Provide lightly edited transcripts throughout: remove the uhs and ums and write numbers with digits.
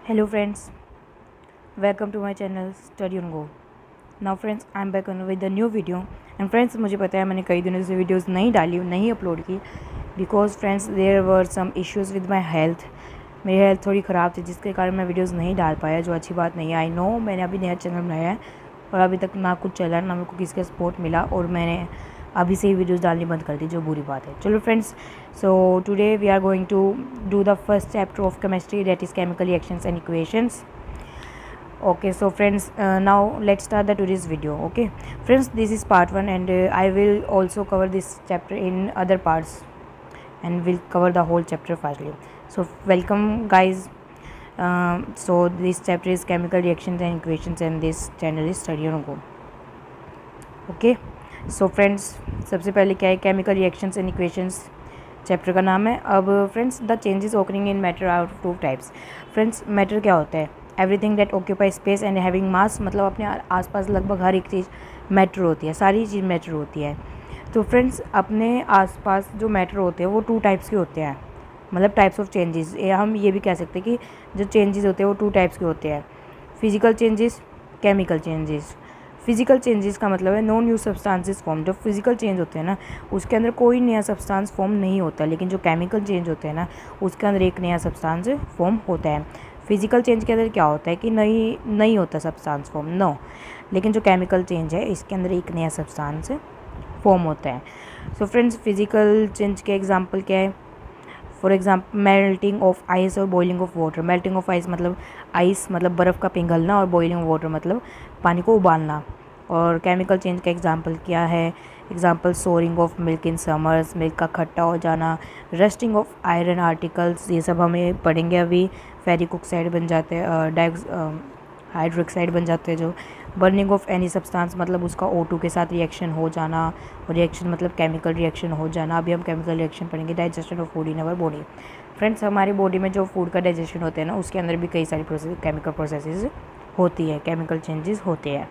Hello friends, welcome to my channel Study on Go. Now friends, I am back on with a new video. And friends, मुझे पता है मैंने कई दिनों से वीडियोस नहीं डाली, नहीं अपलोड की, because friends there were some issues with my health. मेरी हेल्थ थोड़ी ख़राब थी जिसके कारण मैं वीडियोस नहीं डाल पाया, जो अच्छी बात नहीं है. आई नो मैंने अभी नया चैनल बनाया है और अभी तक ना कुछ चला, ना मेरे को किसी का सपोर्ट मिला, और मैंने अभी से ही वीडियोस डालनी बंद कर दी, जो बुरी बात है. चलो friends, so today we are going to do the first chapter of chemistry, that is chemical reactions and equations. Okay, so friends, now let's start the today's video. Okay friends, this is part 1 and I will also cover this chapter in other parts and will cover the whole chapter firstly. So welcome guys. So this chapter is chemical reactions and equations and this channel is Study on Go. Okay, so friends, सबसे पहले क्या है, chemical reactions and equations chapter का नाम है. अब friends, the changes occurring in matter are of two types. Friends, matter क्या होता है? Everything that occupy space and having mass, मतलब अपने आसपास लगभग हर एक चीज़ मैटर होती है, सारी चीज़ मैटर होती है. तो फ्रेंड्स, अपने आसपास जो मैटर होते हैं वो टू टाइप्स के होते हैं, मतलब टाइप्स ऑफ चेंजेस. हम ये भी कह सकते हैं कि जो चेंजेस होते हैं वो टू टाइप्स के होते हैं, physical changes, chemical changes. Physical changes का मतलब है नो न्यू सब्सटेंसेस फॉर्म. जो फिजिकल चेंज होते हैं ना, उसके अंदर कोई नया सब्सटेंस फॉर्म नहीं होता, लेकिन जो केमिकल चेंज होते हैं ना, उसके अंदर एक नया सब्सटेंस फॉर्म होता है. फिजिकल चेंज के अंदर क्या होता है कि नहीं होता सब्सटेंस फॉर्म, नो. लेकिन जो केमिकल चेंज है, इसके अंदर एक नया सब्सटेंस फॉर्म होता है. सो फ्रेंड्स, फिजिकल चेंज के एग्जांपल क्या है? For example melting of ice और boiling of water. Melting of ice मतलब आइस मतलब बर्फ़ का पिघलना, और बॉइलिंग वाटर मतलब पानी को उबालना. और केमिकल चेंज का एग्जांपल क्या है? Example souring of milk in summers, milk का खट्टा हो जाना, रस्टिंग ऑफ आयरन आर्टिकल्स, ये सब हमें पढ़ेंगे अभी. फेरिक ऑक्साइड बन जाते हैं, हाइड्रोक्साइड बन जाते हैं जो. बर्निंग ऑफ एनी सब्सटेंस मतलब उसका O2 के साथ रिएक्शन हो जाना, और रिएक्शन मतलब केमिकल रिएक्शन हो जाना. अभी हम केमिकल रिएक्शन पढ़ेंगे. Digestion of food in our body. Friends, हमारी बॉडी में जो फूड का डाइजेशन होता है ना, उसके अंदर भी कई सारी केमिकल प्रोसेसेस होती है, केमिकल चेंजेस होते हैं.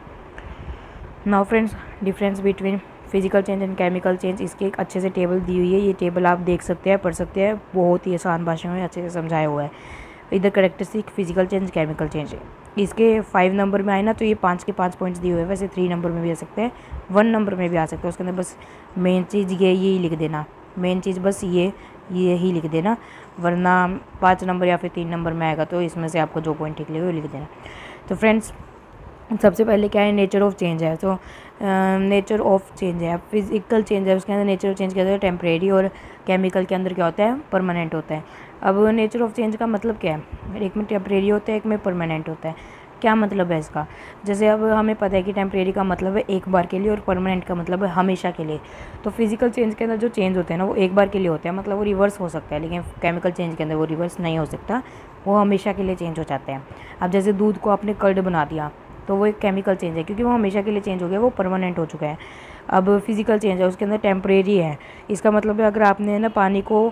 Now friends, difference between physical change and chemical change, इसकी एक अच्छे से टेबल दी हुई है. ये टेबल आप देख सकते हैं, पढ़ सकते हैं, बहुत ही आसान भाषा में अच्छे से समझाया हुआ है. इधर characteristic physical change, chemical change है. इसके 5 नंबर में आए ना, तो ये 5 के 5 पॉइंट्स दिए हुए हैं. वैसे 3 नंबर में भी आ सकते हैं, 1 नंबर में भी आ सकते हैं. उसके अंदर बस मेन चीज़ ये ही लिख देना, मेन चीज़ बस ये ही लिख देना, वरना 5 नंबर या फिर 3 नंबर में आएगा, तो इसमें से आपको जो पॉइंट ठीक लगे वो लिख देना. तो फ्रेंड्स, सबसे पहले क्या है, नेचर ऑफ चेंज है. तो नेचर ऑफ चेंज है, फिजिकल चेंज है, उसके अंदर नेचर ऑफ चेंज क्या होता है? टेम्परेरी. और केमिकल के अंदर क्या होता है? परमानेंट होता है. अब नेचर ऑफ चेंज का मतलब क्या है? एक में टेम्परेरी होता है, एक में परमानेंट होता है. क्या मतलब है इसका? जैसे अब हमें पता है कि टेम्परेरी का मतलब है एक बार के लिए, और परमानेंट का मतलब है हमेशा के लिए. तो फिजिकल चेंज के अंदर जो चेंज होते हैं ना, वो एक बार के लिए होते हैं, मतलब वो रिवर्स हो सकता है. लेकिन केमिकल चेंज के अंदर वो रिवर्स नहीं हो सकता, वो हमेशा के लिए चेंज हो जाते हैं. अब जैसे दूध को आपने कर्ड बना दिया, तो वो एक केमिकल चेंज है, क्योंकि वो हमेशा के लिए चेंज हो गया, वो परमानेंट हो चुका है. अब फिजिकल चेंज है, उसके अंदर टेम्परेरी है. इसका मतलब है अगर आपने ना पानी को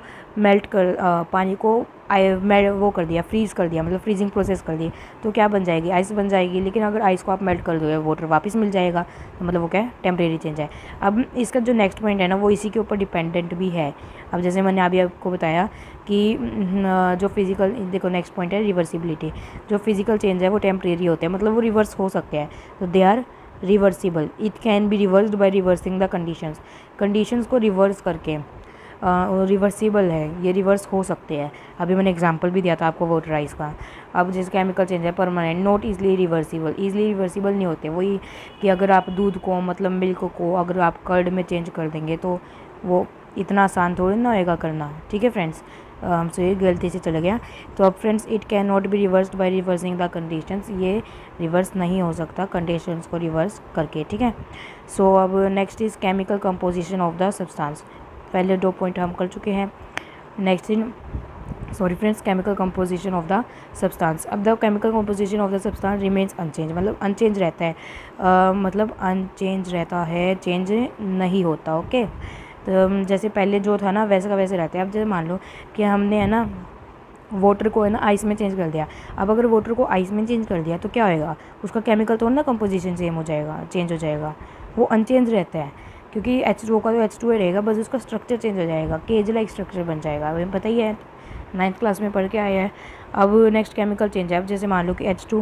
पानी को वो कर दिया, फ्रीज़ कर दिया, मतलब फ्रीजिंग प्रोसेस कर दी, तो क्या बन जाएगी? आइस बन जाएगी. लेकिन अगर आइस को आप मेल्ट कर दोगे, वाटर वापस मिल जाएगा, तो मतलब वो क्या है? टेम्परेरी चेंज है. अब इसका जो नेक्स्ट पॉइंट है ना, वो इसी के ऊपर डिपेंडेंट भी है. अब जैसे मैंने अभी आपको बताया कि जो फिजिकल, देखो नेक्स्ट पॉइंट है रिवर्सिबिलिटी. जो फिजिकल चेंज है वो टेम्परेरी होते हैं, मतलब वो रिवर्स हो सकते हैं, तो they are reversible. It can be reversed by reversing the conditions को रिवर्स करके. रिवर्सिबल है, ये रिवर्स हो सकते हैं. अभी मैंने एग्जांपल भी दिया था आपको वाटर आइस का. अब जैसे केमिकल चेंज है परमानेंट, नॉट ईजिली रिवर्सिबल नहीं होते. वही कि अगर आप दूध को, मतलब मिल्क को, अगर आप कर्ड में चेंज कर देंगे, तो वो इतना आसान थोड़ी ना होएगा करना. ठीक है फ्रेंड्स, हमसे ये गलती से चला गया. तो अब friends, it can not be reversed by reversing the conditions. ये रिवर्स नहीं हो सकता कंडीशंस को रिवर्स करके. ठीक है. सो अब next is chemical composition of the substance. पहले 2 पॉइंट हम कर चुके हैं. Next in friends, chemical composition of the substance. अब the chemical composition of the substance remains unchanged, मतलब अनचेंज रहता है, मतलब अनचेंज रहता है, चेंज नहीं होता. ओके. तो जैसे पहले जो था ना, वैसे का वैसे रहता है. अब जैसे मान लो कि हमने है ना वाटर को है ना आइस में चेंज कर दिया. अब अगर वाटर को आइस में चेंज कर दिया, तो क्या होएगा? उसका केमिकल तो ना कंपोजिशन चेंज हो जाएगा, वो अनचेंज रहता है. क्योंकि H2O का तो H2O रहेगा, बस उसका स्ट्रक्चर चेंज हो जाएगा, केज लाइक स्ट्रक्चर बन जाएगा. हमें पता ही है, 9th क्लास में पढ़ के आया है. अब नेक्स्ट केमिकल चेंज है, अब जैसे मान लो कि H2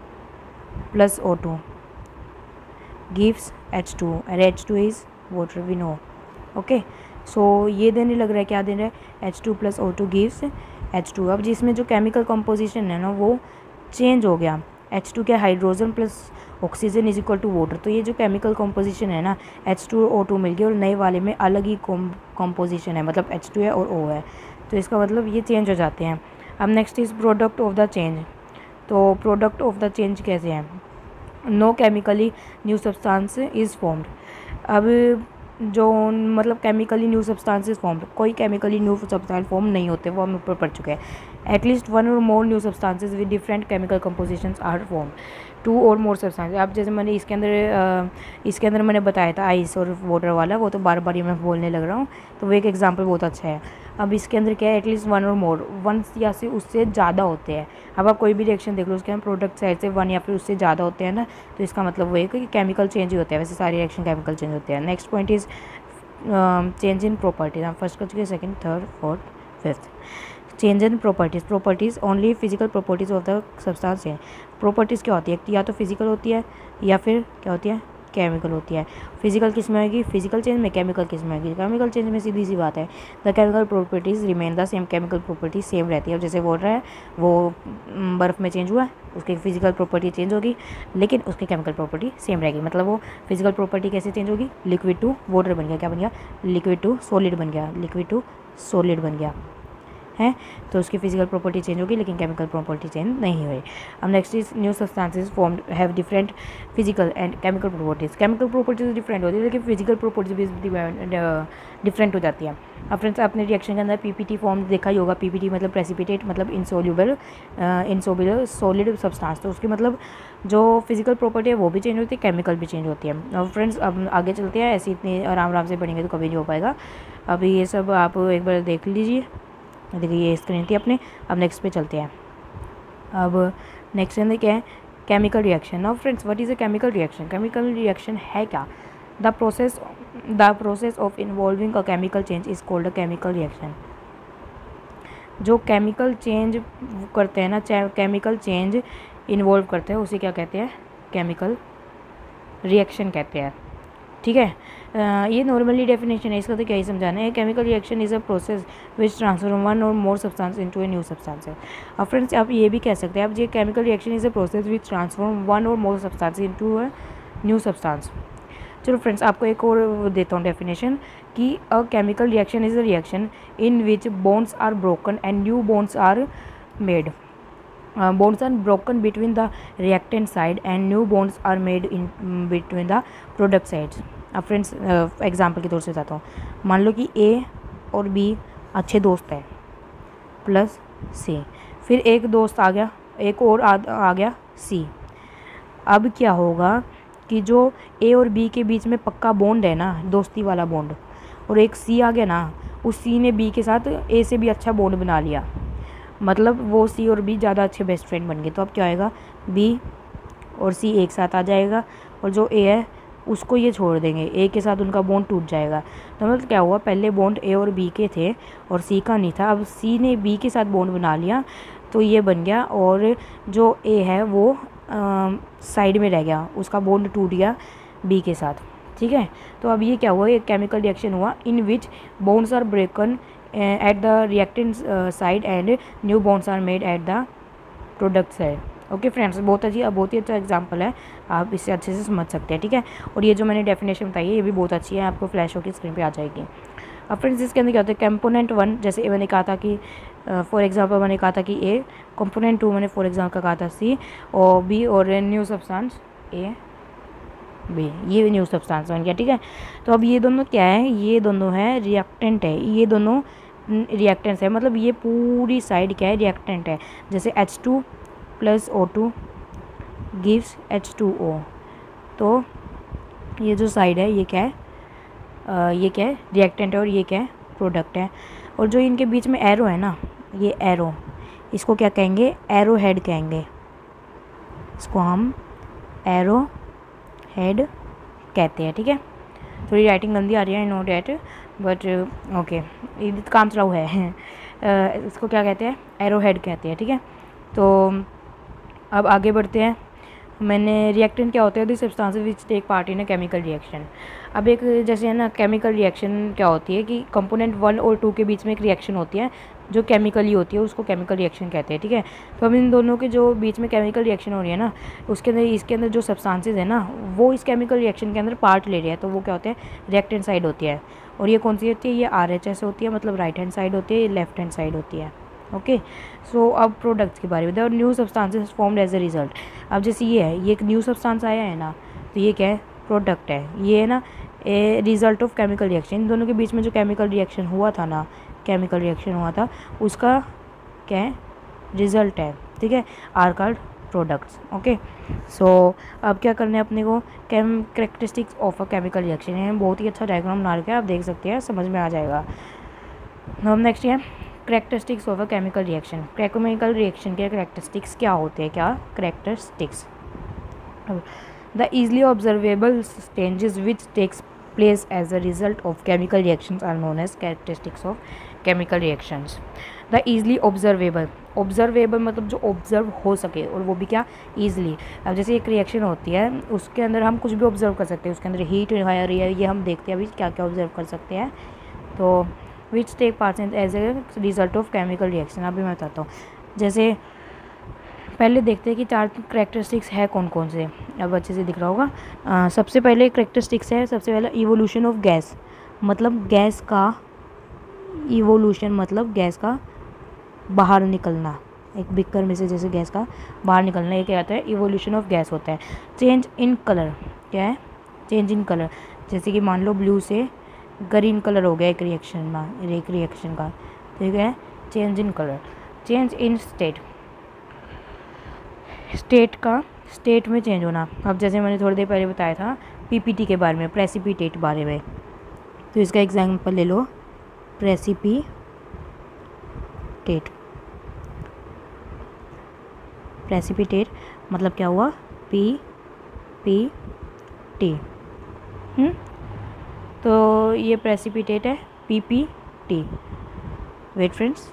+ O2 गिव्स H2 और H2 is water we know. Okay, so ये देने लग रहा है, क्या दे रहा है, H2 + O2 गिव्स H2। अब जिसमें जो केमिकल कंपोजिशन है ना वो चेंज हो गया। H2 क्या, hydrogen plus oxygen is equal to water. तो ये जो केमिकल कंपोजिशन है ना H2 और O2 मिल गया और नए वाले में अलग ही कंपोजिशन है, मतलब H2 है और O है, तो इसका मतलब ये चेंज हो जाते हैं। अब next is product of the change. तो प्रोडक्ट ऑफ द चेंज कैसे हैं, no chemically new substance is formed. अब जो मतलब केमिकली न्यू सब्सटेंसेस फॉर्म्ड, कोई केमिकली न्यू सब्सटेंस फॉर्म नहीं होते, वो हम ऊपर पढ़ चुके हैं। At least one or more new substances with different chemical compositions are form, 2 or more substances. अब जैसे मैंने इसके अंदर मैंने बताया था आइस और वाटर वाला, वो तो बार बार ये मैं बोलने लग रहा हूँ, तो वो एक एग्जांपल बहुत अच्छा है। अब इसके अंदर क्या है, at least one or more, one या से उससे ज़्यादा होते हैं। अब आप कोई भी रिएक्शन देख लो, उसके हम प्रोडक्ट साइड से वन या फिर उससे ज़्यादा होते हैं ना, तो इसका मतलब वो है कि केमिकल चेंज ही होते हैं। वैसे सारे रिएक्शन केमिकल चेंज होते हैं। Next point is change in properties. हम फर्स्ट कर चुके, second, third, fourth, fifth. Change in properties, properties only physical properties of the substance है। प्रॉपर्टीज़ क्या होती है, या तो फिजिकल होती है या फिर क्या होती है, केमिकल होती है। फिजिकल किस में होगी, फिजिकल चेंज में, केमिकल किस में होगी, केमिकल चेंज में। सीधी सी बात है, the chemical properties remain the same, chemical properties same रहती है। अब जैसे वाटर है, वो बर्फ़ में चेंज हुआ, उसकी फिजिकल प्रॉपर्टी चेंज होगी लेकिन उसकी केमिकल प्रॉपर्टी सेम रहेगी। मतलब वो फिजिकल प्रॉपर्टी कैसे चेंज होगी, लिक्विड टू वाटर बन गया, क्या बन गया, लिक्विड टू सॉलिड बन गया, लिक्विड टू सॉलिड बन गया है, तो उसकी फिजिकल प्रॉपर्टी चेंज होगी लेकिन केमिकल प्रॉपर्टी चेंज नहीं हुई। अब next is new substances formed have different physical and chemical properties. Chemical properties different होती है लेकिन फिजिकल प्रॉपर्टीज भी डिफरेंट हो जाती है। अब फ्रेंड्स आपने रिएक्शन के अंदर पीपीटी फॉर्म देखा ही होगा। पीपीटी मतलब प्रेसिपिटेट, मतलब इनसोल्यूबल सॉलिड सब्सटेंस। तो उसकी मतलब जो फिजिकल प्रॉपर्टी है वो भी चेंज होती है, केमिकल भी चेंज होती है। अब फ्रेंड्स अब आगे चलते हैं, ऐसे इतने आराम से पढ़ेंगे तो कभी नहीं हो पाएगा। अभी ये सब आप एक बार देख लीजिए। देखिए ये स्क्रीन थी अपने। अब नेक्स्ट पे चलते हैं। अब नेक्स्ट अंदर क्या है, chemical reaction. Now friends what is a chemical reaction. Chemical reaction है क्या, the process of involving a chemical change is called a chemical reaction. जो केमिकल चेंज करते हैं ना, केमिकल चेंज इन्वॉल्व करते हैं, उसे क्या कहते हैं, केमिकल रिएक्शन कहते हैं। ठीक है, ये नॉर्मली डेफिनेशन है, इसका तो क्या ही समझाना है। Chemical reaction is a process which transform one or more substance into a new substance. अब फ्रेंड्स आप ये भी कह सकते हैं, अब ये chemical reaction is a process which transform one or more substance into a new substance. चलो फ्रेंड्स आपको एक और देता हूँ डेफिनेशन कि a chemical reaction is a reaction in which bonds are broken and new bonds are made. bonds are broken between the reactant side and new bonds are made in between the product sides। अब friends example के तौर से बताता हूँ। मान लो कि ए और B अच्छे दोस्त हैं प्लस सी, फिर एक दोस्त आ गया, एक और आ गया सी। अब क्या होगा कि जो ए और बी के बीच में पक्का बॉन्ड है ना, दोस्ती वाला बॉन्ड, और एक सी आ गया ना, उस सी ने बी के साथ ए से भी अच्छा बॉन्ड बना लिया, मतलब वो सी और बी ज़्यादा अच्छे बेस्ट फ्रेंड बन गए। तो अब क्या होएगा, बी और सी एक साथ आ जाएगा और जो ए है उसको ये छोड़ देंगे, ए के साथ उनका बॉन्ड टूट जाएगा। तो मतलब क्या हुआ, पहले बॉन्ड ए और बी के थे और सी का नहीं था, अब सी ने बी के साथ बॉन्ड बना लिया तो ये बन गया, और जो ए है वो साइड में रह गया, उसका बॉन्ड टूट गया बी के साथ। ठीक है, तो अब ये क्या हुआ, एक केमिकल रिएक्शन हुआ in which bonds are broken at the reactant side and new bonds are made at the product side। Okay friends, बहुत ही अच्छा एग्जांपल है, आप इससे अच्छे से समझ सकते हैं। ठीक है, और ये जो मैंने डेफिनेशन बताई है ये भी बहुत अच्छी है, आपको फ्लैश होकर स्क्रीन पे आ जाएगी। अब फ्रेंड्स इसके अंदर क्या होता है, कंपोनेंट वन, जैसे मैंने कहा था कि फॉर एग्जांपल मैंने कहा था कि ए, कंपोनेंट टू मैंने फॉर एग्जांपल कहा था सी, और बी और न्यू सब्सटेंस ए बी, ये न्यू सब्सटेंस बन गया। ठीक है, तो अब ये दोनों क्या है, ये दोनों है रिएक्टेंट है, ये दोनों रिएक्टेंट्स है, मतलब ये पूरी साइड क्या है, रिएक्टेंट है। जैसे H2 + O2 गिव्स H2O, तो ये जो साइड है ये क्या है, ये क्या है, रिएक्टेंट है, और ये क्या है, प्रोडक्ट है। और जो इनके बीच में एरो है ना, ये एरो, इसको क्या कहेंगे, एरो हेड कहेंगे, इसको हम एरो हेड कहते हैं। ठीक है, थोड़ी राइटिंग गंदी आ रही है, नो डैट, बट ओके, काम चलाऊ है। इसको क्या कहते हैं, एरो हेड कहते हैं। ठीक है, तो अब आगे बढ़ते हैं। मैंने रिएक्टेंट क्या होते हैं, the substances which take part in a chemical reaction. अब एक जैसे है ना केमिकल रिएक्शन क्या होती है कि कंपोनेंट 1 और 2 के बीच में एक रिएक्शन होती है जो केमिकली होती है, उसको केमिकल रिएक्शन कहते हैं, ठीक है। तो अब इन दोनों के जो बीच में केमिकल रिएक्शन हो रही है ना, उसके अंदर इसके अंदर जो सब्सटेंसेस है ना वो इस केमिकल रिएक्शन के अंदर पार्ट ले रही है, तो वो क्या होते हैं, रिएक्टेंट साइड होती है। और ये कौन सी होती है, ये RHS होती है, मतलब राइट हैंड साइड होती है, ये लेफ्ट हैंड साइड होती है। ओके, सो अब प्रोडक्ट्स के बारे में, the new substances formed as a result. अब जैसे ये है, ये एक न्यू सब्सटेंस आया है ना, तो ये क्या है, प्रोडक्ट है, ये है ना a result of chemical reaction. इन दोनों के बीच में जो केमिकल रिएक्शन हुआ था ना, केमिकल रिएक्शन हुआ था उसका क्या है, रिजल्ट है, ठीक है, are called products. Okay, so अब क्या करना है अपने को, characteristics of a chemical reaction है, बहुत ही अच्छा डायग्राम बना रखा है, आप देख सकते हैं, समझ में आ जाएगा। अब नेक्स्ट है characteristics of a chemical reaction. Chemical reaction के करेक्टरिस्टिक्स क्या होते हैं, क्या characteristics, the easily observable changes which takes place as a result of chemical reactions are known as characteristics of chemical reactions. The easily observable, observable मतलब जो observe हो सके, और वो भी क्या, ईजली। अब जैसे एक रिएक्शन होती है उसके अंदर हम कुछ भी ऑब्जर्व कर सकते हैं, उसके अंदर हीट आ रही है, ये हम देखते हैं अभी क्या क्या ऑब्जर्व कर सकते हैं। तो which take part as a result of chemical reaction, अभी मैं बताता हूँ। जैसे पहले देखते हैं कि 4 करेक्टरिस्टिक्स है कौन कौन से, अब अच्छे से दिख रहा होगा। सबसे पहले करेक्टरिस्टिक्स है, सबसे पहले इवोल्यूशन ऑफ गैस, मतलब गैस का इवोल्यूशन, मतलब गैस का बाहर निकलना, एक बिकर में से जैसे गैस का बाहर निकलना, ये क्या होता है, इवोल्यूशन ऑफ गैस होता है। चेंज इन कलर, क्या है, चेंज इन कलर, जैसे कि मान लो ब्लू से ग्रीन कलर हो गया एक रिएक्शन का, ठीक है, change in colour. Change in state, state का स्टेट में चेंज होना। अब जैसे मैंने थोड़ी देर पहले बताया था PPT के बारे में, प्रेसिपिटेट बारे में, तो इसका एग्जाम्पल ले लो, प्रेसिपिटेट। प्रेसिपिटेट मतलब क्या हुआ, PPT, तो ये प्रेसिपिटेट है, PPT। वेट फ्रेंड्स,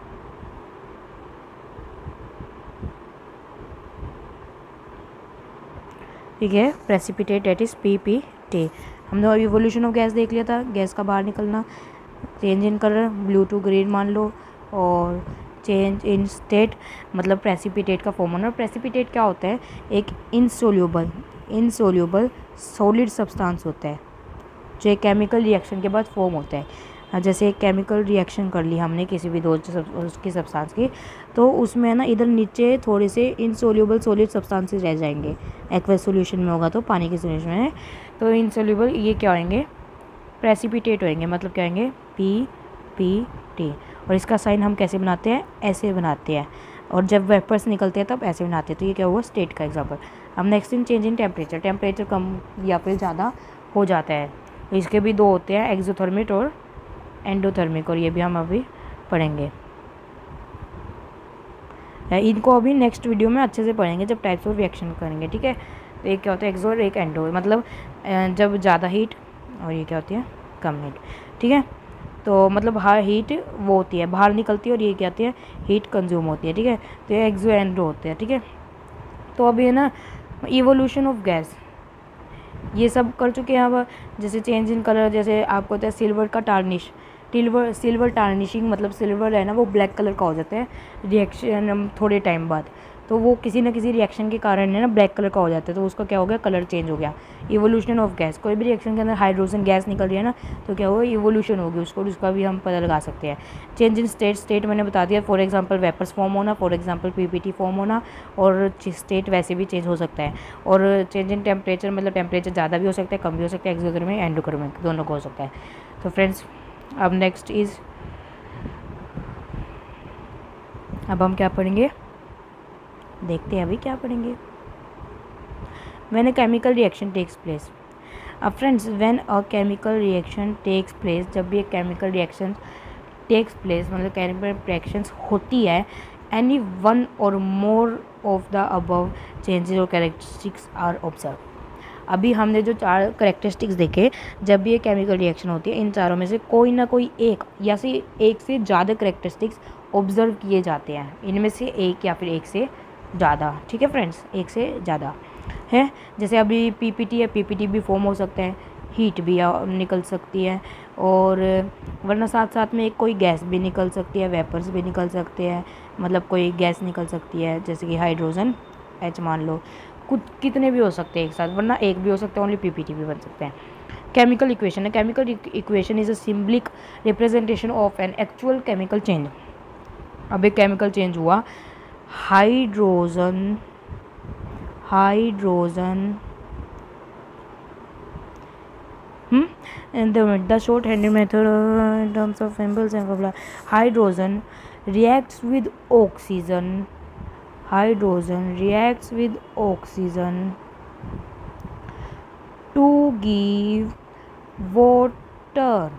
ठीक है, प्रेसिपिटेट दैट इज PPT। हमने इवोल्यूशन ऑफ गैस देख लिया था, गैस का बाहर निकलना। Change in colour, blue to green मान लो, और चेंज इन स्टेट मतलब प्रेसिपिटेट का फॉर्म होना। प्रेसिपिटेट क्या होता है, एक इनसोल्यूबल सॉलिड सब्सटेंस होता है जो एक केमिकल रिएक्शन के बाद फॉर्म होता है। जैसे एक केमिकल रिएक्शन कर ली हमने किसी भी दो उसकी सब्सटेंस की, तो उसमें ना इधर नीचे थोड़े से इनसोल्यूबल सॉलिड सब्सटेंसेस रह जाएंगे। एक्वस सॉल्यूशन में होगा तो पानी के सॉल्यूशन में, तो इनसोल्यूबल ये क्या होंगे, प्रेसिपिटेट होंगे, मतलब क्या होंगे, PPT। और इसका साइन हम कैसे बनाते हैं, ऐसे बनाते हैं, और जब वेपर्स निकलते हैं तब ऐसे बनाते हैं। तो ये क्या हुआ, स्टेट का एग्जाम्पल। अब next in change in temperature, temperature कम या फिर ज़्यादा हो जाता है, तो इसके भी 2 होते हैं, एक्सोथर्मिक और एंडोथर्मिक, और ये भी हम अभी पढ़ेंगे। इनको अभी नेक्स्ट वीडियो में अच्छे से पढ़ेंगे जब टाइप्स ऑफ रिएक्शन करेंगे, ठीक है। तो एक क्या होता है एक्सो और एक एंडो, मतलब जब ज़्यादा हीट, और ये क्या होती है, कम हीट, ठीक है। तो मतलब हीट वो होती है बाहर निकलती है, और ये क्या होती है, हीट कंज्यूम होती है, ठीक है। तो ये एक्सो एंडो होते हैं, ठीक है। तो अभी है ना इवोल्यूशन ऑफ गैस, ये सब कर चुके हैं। अब जैसे चेंज इन कलर, जैसे आपको होता है सिल्वर का टार्निश, सिल्वर टार्निशिंग मतलब सिल्वर है ना वो ब्लैक कलर का हो जाता है रिएक्शन थोड़े टाइम बाद, तो वो किसी न किसी रिएक्शन के कारण है ना ब्लैक कलर का हो जाता है, तो उसका क्या हो गया, कलर चेंज हो गया। इवोल्यूशन ऑफ गैस, कोई भी रिएक्शन के अंदर हाइड्रोजन गैस निकल रही है ना, तो क्या होगा, इवोल्यूशन होगी उसका भी हम पता लगा सकते हैं। चेंज इन स्टेट मैंने बता दिया, फॉर एग्जांपल वेपर्स फॉर्म होना, फॉर एग्जांपल PPT फॉर्म होना, और स्टेट वैसे भी चेंज हो सकता है। और चेंज इन टेम्परेचर मतलब टेम्परेचर ज़्यादा भी हो सकता है, कम भी हो सकता है, एक्सोथर्मिक एंडोथर्मिक दोनों को हो सकता है। तो फ्रेंड्स अब नेक्स्ट इज़, अब हम क्या पढ़ेंगे, देखते हैं अभी क्या पढ़ेंगे। When a chemical reaction takes place, अब friends when a chemical reaction takes place, जब भी एक केमिकल रिएक्शन टेक्स प्लेस मतलब केमिकल रिएक्शंस होती है, any one or more of the above changes or characteristics are observed. अभी हमने जो 4 कैरेक्टरिस्टिक्स देखे, जब भी ये केमिकल रिएक्शन होती है इन चारों में से कोई ना कोई एक या से एक से ज़्यादा कैरेक्टरिस्टिक्स ऑब्ज़र्व किए जाते हैं, इनमें से एक या फिर एक से ज़्यादा। ठीक है फ्रेंड्स, एक से ज़्यादा है। जैसे अभी पीपीटी है, पीपीटी भी फॉर्म हो सकते हैं, हीट भी निकल सकती है, और वरना साथ साथ में एक कोई गैस भी निकल सकती है, वेपर्स भी निकल सकते हैं, मतलब कोई गैस निकल सकती है जैसे कि हाइड्रोजन H मान लो, कुछ कितने भी हो सकते हैं एक साथ, वरना एक भी हो सकता है, ओनली पीपीटी भी बन सकते हैं। केमिकल इक्वेशन है, chemical equation is a symbolic representation of an actual chemical change. अब एक केमिकल चेंज हुआ, hydrogen and the short-handed method in terms of symbols and blah. Hydrogen reacts with oxygen. Hydrogen reacts with oxygen to give water.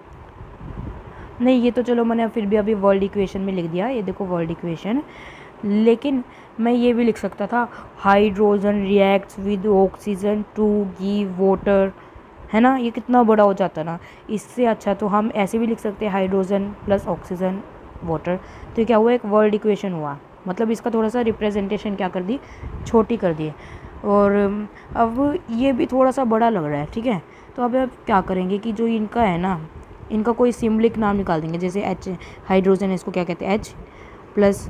नहीं, ये तो चलो मैंने फिर भी अभी वर्ल्ड इक्वेशन में लिख दिया, ये देखो वर्ल्ड इक्वेशन, लेकिन मैं ये भी लिख सकता था hydrogen reacts with oxygen to give water, है ना, ये कितना बड़ा हो जाता ना। इससे अच्छा तो हम ऐसे भी लिख सकते हैं हाइड्रोजन प्लस ऑक्सीजन वाटर। तो ये क्या हुआ, एक वर्ल्ड इक्वेशन हुआ, मतलब इसका थोड़ा सा रिप्रेजेंटेशन क्या कर दी, छोटी कर दी। और अब ये भी थोड़ा सा बड़ा लग रहा है, ठीक है। तो अब क्या करेंगे कि जो इनका है ना, इनका कोई सिम्बलिक नाम निकाल देंगे, जैसे H हाइड्रोजन, इसको क्या कहते हैं, H plus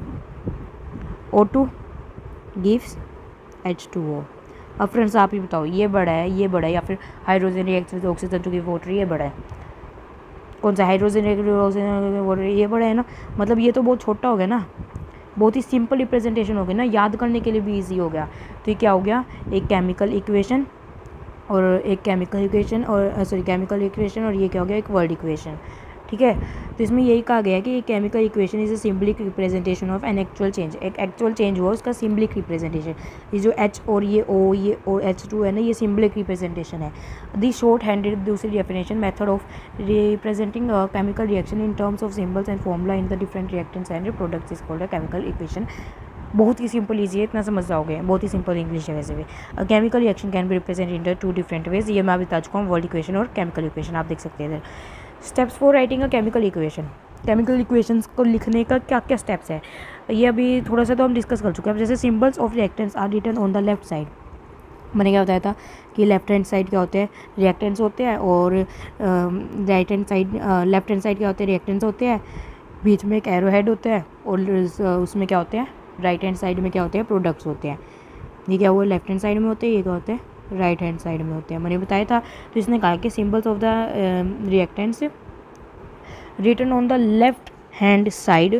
O2 gives H2O। अब फ्रेंड्स आप ही बताओ, ये बड़ा है, ये बड़ा है, या फिर hydrogen reacts with oxygen to give water, ये बड़ा है, कौन सा, hydrogen reacts with oxygen water, ये बड़ा है ना। मतलब ये तो बहुत छोटा हो गया ना, बहुत ही सिंपल रिप्रेजेंटेशन हो गया ना, याद करने के लिए भी ईजी हो गया। तो ये क्या हो गया, एक केमिकल इक्वेशन और एक केमिकल इक्वेशन, और सॉरी केमिकल इक्वेशन, और ये क्या हो गया, एक वर्ल्ड इक्वेशन। ठीक है, तो इसमें यही कहा गया है कि chemical equation is a symbolic representation of an actual change. एक एक्चुअल चेंज हुआ उसका सिंबलिक रिप्रेजेंटेशन। ये जो H और ये O, ये H2 है ना, ये सिंबलिक रिप्रेजेंटेशन है। दी शॉर्ट हैंडेड दूसरी definition, method of representing chemical reaction in terms of symbols and formula in the different reactants and products is called a chemical equation. बहुत ही सिंपल ईजी है, इतना समझ जाओगे, बहुत ही सिंपल इंग्लिश है वैसे भी। Chemical reaction can be represented in two different ways, ये मैं अभी बता चुका हूँ, वर्ल्ड इक्वेशन और केमिकल इक्वेशन, आप देख सकते हैं इधर। Steps for writing a chemical equation, chemical equations को लिखने का क्या क्या स्टेप्स है, ये अभी थोड़ा सा तो हम डिस्कस कर चुके हैं। जैसे symbols of reactants are written on the left side, मैंने क्या बताया था कि लेफ्ट हैंड साइड क्या होते हैं, रिएक्टेंट्स होते हैं, और right hand side, left hand side क्या होते हैं, रिएक्टेंट्स होते हैं, बीच में एक एरो हेड होता है, और उसमें क्या होते हैं, राइट हैंड साइड में क्या होते हैं, प्रोडक्ट्स होते हैं। ये क्या हुआ, लेफ्ट हैंड साइड में होते हैं, ये क्या होते हैं, राइट हैंड साइड में होते हैं, मैंने बताया था। तो इसने कहा कि symbols of the reactants written on the left hand side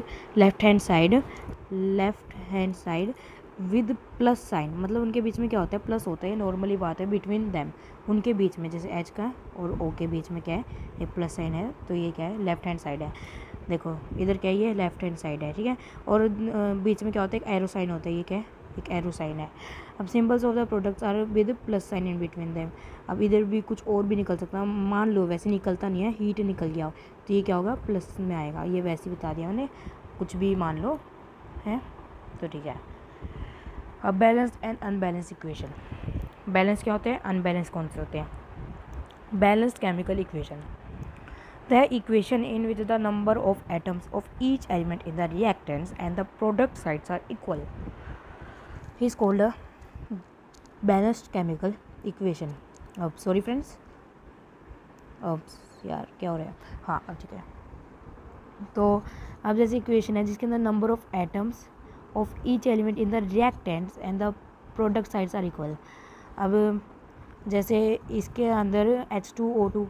with plus sign, मतलब उनके बीच में क्या होता है, प्लस होता है, नॉर्मली बात है, बिटवीन देम, उनके बीच में, जैसे H का और O के बीच में क्या है, एक प्लस साइन है, तो ये क्या है, लेफ्ट हैंड साइड है। देखो इधर क्या है, ये लेफ्ट हैंड साइड है, ठीक है। और बीच में क्या होता है, एक एरो साइन होता है, ये क्या है, एक एरो साइन है। अब symbols of the products are with plus sign in between them, अब इधर भी कुछ और भी निकल सकता है, मान लो वैसे निकलता नहीं है, हीट निकल गया हो, तो ये क्या होगा, प्लस में आएगा, ये वैसे ही बता दिया मैंने, कुछ भी मान लो है, तो ठीक है। अब balanced and unbalanced equation, balance क्या होते हैं, अनबैलेंस कौन से होते हैं। Balanced chemical equation, the equation in which the number of atoms of each element in the reactants and the product sides are equal is called a balanced chemical equation. अब sorry friends, अब यार क्या हो रहा है, हाँ अब ठीक है। तो अब जैसे इक्वेशन है जिसके अंदर number of atoms of each element in the reactants and the product sides are equal. अब जैसे इसके अंदर H2O2,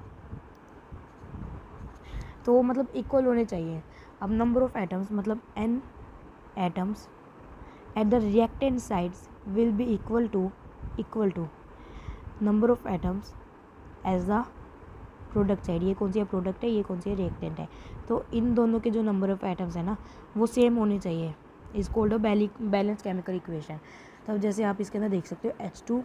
तो मतलब इक्वल होने चाहिए। अब नंबर ऑफ एटम्स मतलब n atoms at the reactant sides will be equal to number of atoms as the product side. ये कौन सी है, प्रोडक्ट है, ये कौन सी है, रिएक्टेंट है। तो इन दोनों के जो नंबर ऑफ एटम्स है ना, वो सेम होने चाहिए, is called a balance chemical equation. तब जैसे आप इसके अंदर देख सकते हो H2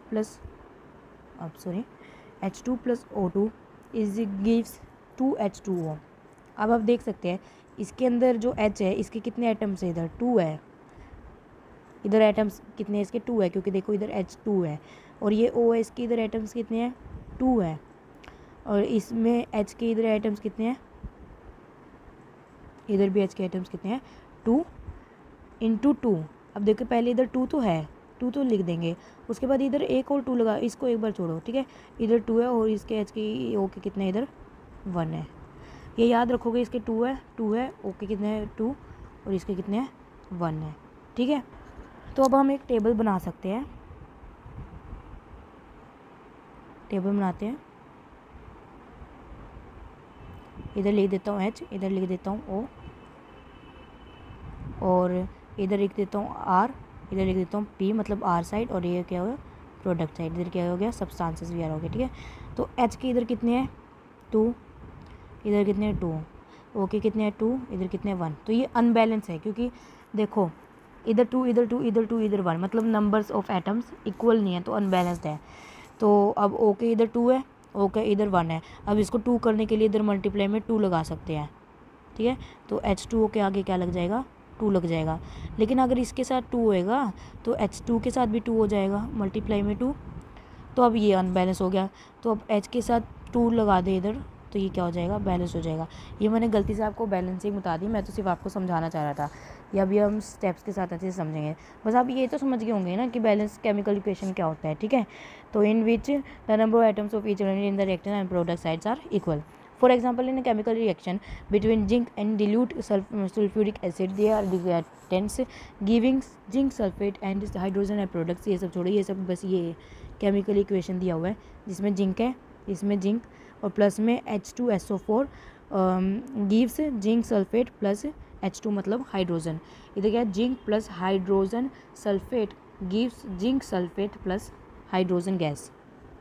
plus O2 is gives 2H2O। अब आप देख सकते हैं इसके अंदर जो H है, इसके कितने एटम्स है, इधर 2 है, इधर एटम्स कितने हैं इसके, 2 है, क्योंकि देखो इधर H2 है, और ये O है, इसके इधर एटम्स कितने हैं, 2 है, और इसमें H के इधर एटम्स कितने हैं, इधर भी H के आइटम्स कितने हैं 2 इंटू 2। अब देखो पहले इधर 2 तो है, 2 तो लिख देंगे, उसके बाद इधर एक और 2 लगा, इसको एक बार छोड़ो, ठीक है। इधर 2 है और इसके H के O के कितने इधर 1 है, ये याद रखोगे। इसके 2 है O के कितने हैं 2 और इसके कितने हैं 1 है, ठीक है। तो अब हम एक टेबल बना सकते हैं, टेबल बनाते हैं। इधर लिख देता हूँ H, इधर लिख देता हूँ O और इधर लिख देता हूँ R, इधर लिख देता हूँ P मतलब R साइड, और ये क्या होगा प्रोडक्ट साइड, इधर क्या हो गया सब्सटेंसेस VR हो गया, ठीक है। तो H के इधर कितने हैं 2, इधर कितने हैं 2, O के कितने हैं 2, इधर कितने हैं 1। तो ये अनबैलेंस है क्योंकि देखो इधर 2 इधर 2 इधर 2 इधर 1, मतलब नंबर्स ऑफ एटम्स इक्वल नहीं है, तो अनबैलेंस्ड है। तो अब O के इधर 2 है, O के इधर 1 है। अब इसको 2 करने के लिए इधर मल्टीप्लाई में 2 लगा सकते हैं, ठीक है। तो H2O के आगे क्या लग जाएगा 2 लग जाएगा। लेकिन अगर इसके साथ 2 होएगा तो H2 के साथ भी 2 हो जाएगा मल्टीप्लाई में 2, तो अब ये अनबैलेंस हो गया। तो अब H के साथ 2 लगा दे इधर, तो ये क्या हो जाएगा बैलेंस हो जाएगा। ये मैंने गलती से आपको बैलेंसिंग बता दी, मैं तो सिर्फ आपको समझाना चाह रहा था। या अभी हम स्टेप्स के साथ अच्छे से समझेंगे। बस आप ये तो समझ गए होंगे ना कि बैलेंस केमिकल इक्वेशन क्या होता है, ठीक है। तो in which the number of atoms of each element in the reactant and product sides are equal. For example, in a chemical reaction between zinc and dilute sulfuric acid, they are reactants giving zinc sulfate and hydrogen and products। ये सब छोड़ो, ये सब बस ये chemical equation दिया हुआ है जिसमें जिंक है, इसमें जिंक और प्लस में H2SO4 gives zinc sulphate plus H2 मतलब हाइड्रोजन। इधर क्या है zinc plus hydrogen sulphate gives zinc sulphate plus hydrogen gas.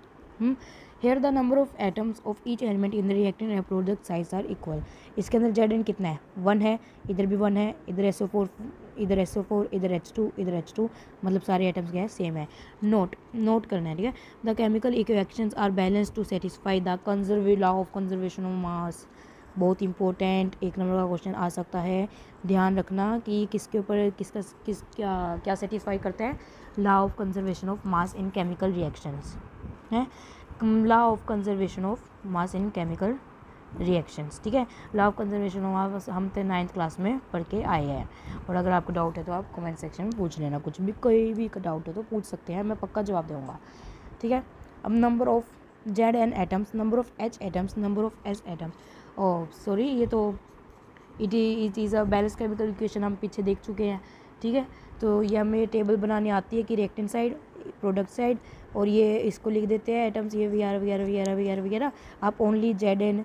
Here the number of atoms of each element in the reactant and product size are equal। इसके अंदर Zn कितना है 1 है, इधर भी 1 है, इधर SO4 इधर SO4 इधर H2 इधर H2, मतलब सारे एटम्स क्या है सेम है। नोट करना है, ठीक है। The chemical equations are balance to satisfy the law of conservation of mass. बहुत इंपॉर्टेंट, एक नंबर का क्वेश्चन आ सकता है, ध्यान रखना कि किसके ऊपर क्या सेटिस्फाई करता है law of conservation of mass in chemical reactions है, law of conservation of mass in chemical reactions, ठीक है। Law of conservation of mass हम तो 9th क्लास में पढ़ के आए हैं। और अगर आपको डाउट है तो आप कमेंट सेक्शन में पूछ लेना, कुछ भी कोई भी डाउट है तो पूछ सकते हैं, मैं पक्का जवाब दूंगा, ठीक है। अब number of Zn atoms, number of H atoms, number of S atoms. Oh sorry, ये तो it is a balance chemical equation हम पीछे देख चुके हैं, ठीक है। तो ये हमें टेबल बनानी आती है कि रिएक्टेंट साइड प्रोडक्ट साइड, और ये इसको लिख देते हैं एटम्स ये वगैरह वगैरह वगैरह वगैरह वगैरह। आप ओनली Zn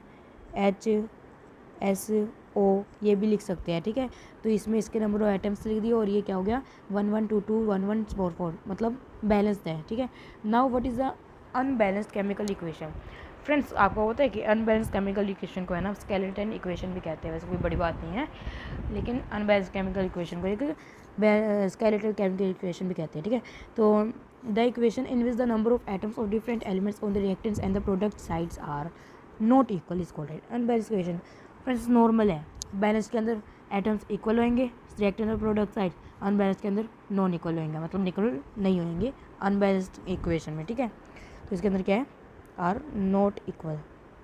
HSO ये भी लिख सकते हैं, ठीक है। तो इसमें इसके नंबर ऑफ एटम्स लिख दिए और ये क्या हो गया 1 1 2 2 1 1 4 4, मतलब बैलेंस्ड है, ठीक है। Now what is the unbalanced chemical equation. Friends आपको पता है कि अनबैलेंस केमिकल इक्वेशन को है ना स्केलेटन इक्वेशन भी कहते हैं, वैसे कोई बड़ी बात नहीं है, लेकिन अनबैलेंस केमिकल इक्वेशन को एक स्केलेटल केमिकल इक्वेशन भी कहते हैं, ठीक है। तो the equation in which the number of atoms of different elements on the reactants and the product sides are not equal is called unbalance equation. Friends normal है, balance के अंदर atoms equal होंगे रिएक्टेंट और product side, unbalance के अंदर non equal होंगे, मतलब equal नहीं होंगे अनबैलेंस्ड इक्वेशन में, ठीक है। तो इसके अंदर क्या है are not equal